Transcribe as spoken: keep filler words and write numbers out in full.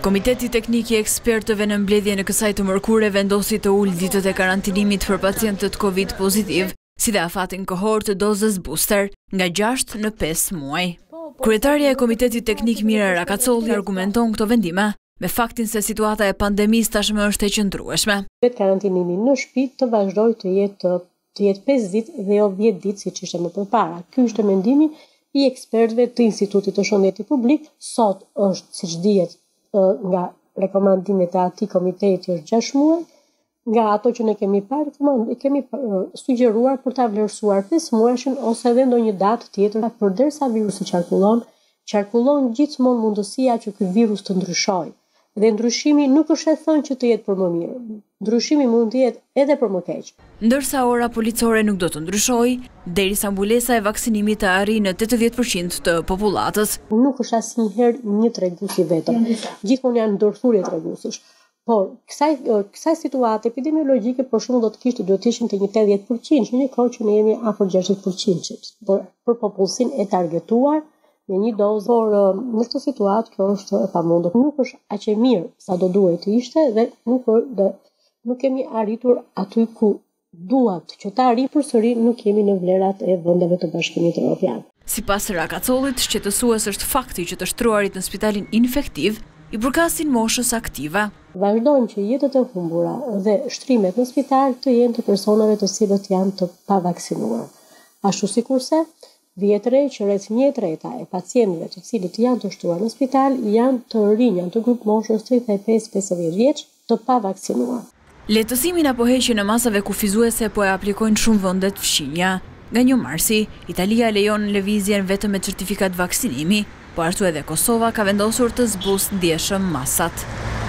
Komiteti Teknik i Ekspertëve në mbledhje në kësaj të mërkure vendosi të ulë ditët e karantinimit për pacientët Covid pozitiv, si dhe afatin kohor të dozës booster nga gjashtë në pesë muaj. Kryetarja e Komitetit Teknik Mira Rakacolli argumenton këto vendime me faktin se situata e pandemisë tashmë është e qëndrueshme. Vetë karantinimi në shtëpi të vazhdojë të jetë të jetë pesë ditë dhe jo dhjetë ditë siç ishte më përpara. Ky është mendimi i ekspertëve të Institutit të Shëndetit Publik. Sot është, siç dihet, nga rekomandimet e atij komiteti është gjashtë muaj, nga ato që ne kemi parë, kemi sugjeruar për ta vlerësuar pesë muajshin ose edhe ndonjë datë tjetër, përderisa virusi qarkullon, qarkullon gjithmonë mundësia që ky virus të ndryshojë. Dhe ndryshimi nuk është e thënë që të jetë për më mirë. Ndryshimi mund të jetë edhe për më keq. Ndërsa ora policore nuk do të ndryshojë, derisa mbulesa e vaksinimit të arrijë në tetëdhjetë përqind të popullatës. Nuk është asnjëherë një tregues i vetëm. Gjithmonë janë ndërthurje treguesish. Por kësaj kësaj situate epidemiologjike për shembull do të kishte duhet të ishin te një tetëdhjetë përqind, në një kohë që ne jemi afër gjashtëdhjetë përqind. Por për popullsinë e targetuar me një dozë, por në këtë situatë kjo është e pamundur. Nuk është aq e mirë sa do duhet të ishte dhe nuk dhe nuk kemi arritur aty ku duat që ta arrijmë përsëri, nuk jemi në vlerat e vendeve të Bashkimit Evropian. Sipas Rakacollit, shqetësues është fakti që të shtruarit në spitalin infektiv i përkasin moshës aktive. Vazhdojmë që jetët e humbura dhe shtrimet në spital të jenë të personave të cilët janë të pavaksinuar. Ashtu sikurse vjetre që rreth një treta e pacientëve të cilët janë të shtruar në spital janë të rinj, janë të grup moshës tridhjetë e pesë pesëdhjetë vjeç të pavaksinuar. Lehtësimin apo heqjen e masave kufizuese po e aplikojnë shumë vendet fshinja. Nga një marsi, Italia lejon lëvizjen vetëm me certifikat vaksinimi, po ashtu edhe Kosova ka vendosur të zbusë ndjeshëm masat.